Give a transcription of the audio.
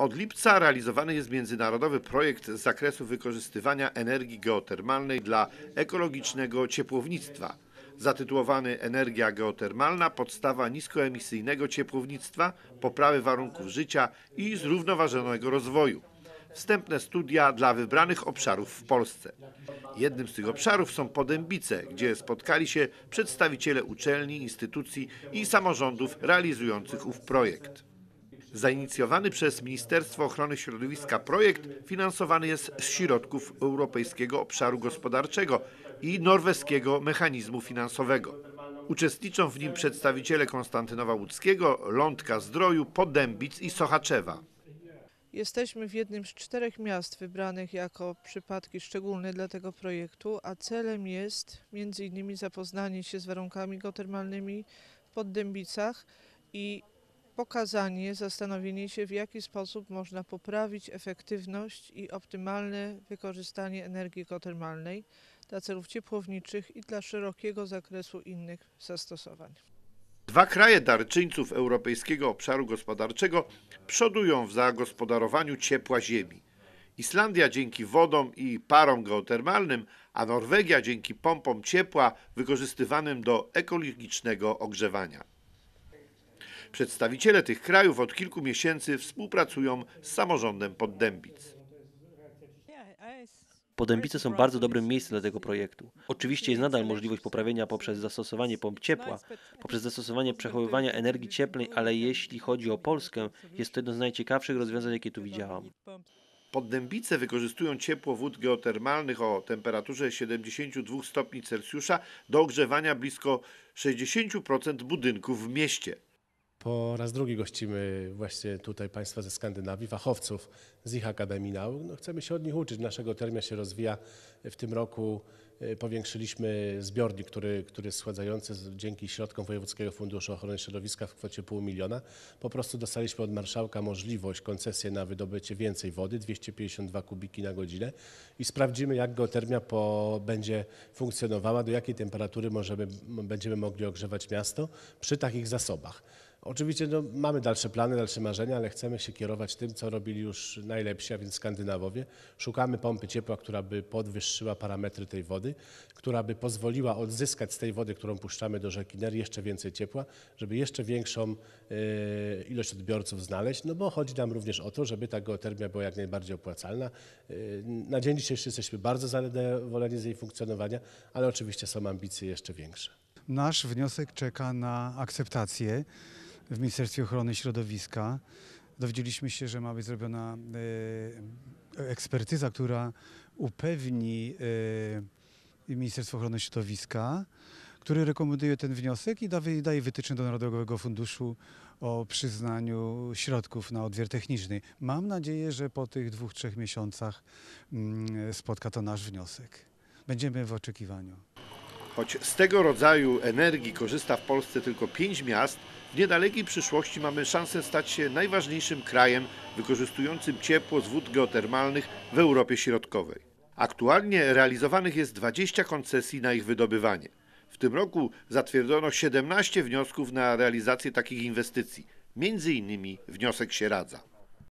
Od lipca realizowany jest międzynarodowy projekt z zakresu wykorzystywania energii geotermalnej dla ekologicznego ciepłownictwa. Zatytułowany Energia geotermalna – podstawa niskoemisyjnego ciepłownictwa, poprawy warunków życia i zrównoważonego rozwoju. Wstępne studia dla wybranych obszarów w Polsce. Jednym z tych obszarów są Podębice, gdzie spotkali się przedstawiciele uczelni, instytucji i samorządów realizujących ów projekt. Zainicjowany przez Ministerstwo Ochrony Środowiska projekt finansowany jest z środków Europejskiego Obszaru Gospodarczego i Norweskiego Mechanizmu Finansowego. Uczestniczą w nim przedstawiciele Konstantynowa Łódzkiego, Lądka-Zdroju, Podębic i Sochaczewa. Jesteśmy w jednym z 4 miast wybranych jako przypadki szczególne dla tego projektu, a celem jest m.in. zapoznanie się z warunkami geotermalnymi w Podębicach i pokazanie, zastanowienie się, w jaki sposób można poprawić efektywność i optymalne wykorzystanie energii geotermalnej dla celów ciepłowniczych i dla szerokiego zakresu innych zastosowań. Dwa kraje darczyńców Europejskiego Obszaru Gospodarczego przodują w zagospodarowaniu ciepła ziemi. Islandia dzięki wodom i parom geotermalnym, a Norwegia dzięki pompom ciepła wykorzystywanym do ekologicznego ogrzewania. Przedstawiciele tych krajów od kilku miesięcy współpracują z samorządem Podębic. Podębice są bardzo dobrym miejscem dla tego projektu. Oczywiście jest nadal możliwość poprawienia poprzez zastosowanie pomp ciepła, poprzez zastosowanie przechowywania energii cieplnej, ale jeśli chodzi o Polskę, jest to jedno z najciekawszych rozwiązań, jakie tu widziałam. Podębice wykorzystują ciepło wód geotermalnych o temperaturze 72 stopni Celsjusza do ogrzewania blisko 60% budynków w mieście. Po raz drugi gościmy właśnie tutaj Państwa ze Skandynawii, fachowców z ich Akademii Nauk. Chcemy się od nich uczyć. Nasza geotermia się rozwija. W tym roku powiększyliśmy zbiornik, który jest schładzający dzięki środkom Wojewódzkiego Funduszu Ochrony Środowiska w kwocie 500 000. Po prostu dostaliśmy od marszałka możliwość, koncesję na wydobycie więcej wody, 252 kubiki na godzinę i sprawdzimy, jak geotermia będzie funkcjonowała, do jakiej temperatury będziemy mogli ogrzewać miasto przy takich zasobach. Oczywiście mamy dalsze plany, dalsze marzenia, ale chcemy się kierować tym, co robili już najlepsi, a więc Skandynawowie. Szukamy pompy ciepła, która by podwyższyła parametry tej wody, która by pozwoliła odzyskać z tej wody, którą puszczamy do rzeki Ner, jeszcze więcej ciepła, żeby jeszcze większą ilość odbiorców znaleźć, no bo chodzi nam również o to, żeby ta geotermia była jak najbardziej opłacalna. Na dzień dzisiejszy jesteśmy bardzo zadowoleni z jej funkcjonowania, ale oczywiście są ambicje jeszcze większe. Nasz wniosek czeka na akceptację w Ministerstwie Ochrony Środowiska. Dowiedzieliśmy się, że ma być zrobiona ekspertyza, która upewni Ministerstwo Ochrony Środowiska, który rekomenduje ten wniosek i daje wytyczne do Narodowego Funduszu o przyznaniu środków na odwier techniczny. Mam nadzieję, że po tych 2-3 miesiącach spotka to nasz wniosek. Będziemy w oczekiwaniu. Choć z tego rodzaju energii korzysta w Polsce tylko 5 miast, w niedalekiej przyszłości mamy szansę stać się najważniejszym krajem wykorzystującym ciepło z wód geotermalnych w Europie Środkowej. Aktualnie realizowanych jest 20 koncesji na ich wydobywanie. W tym roku zatwierdzono 17 wniosków na realizację takich inwestycji, m.in. wniosek Sieradza.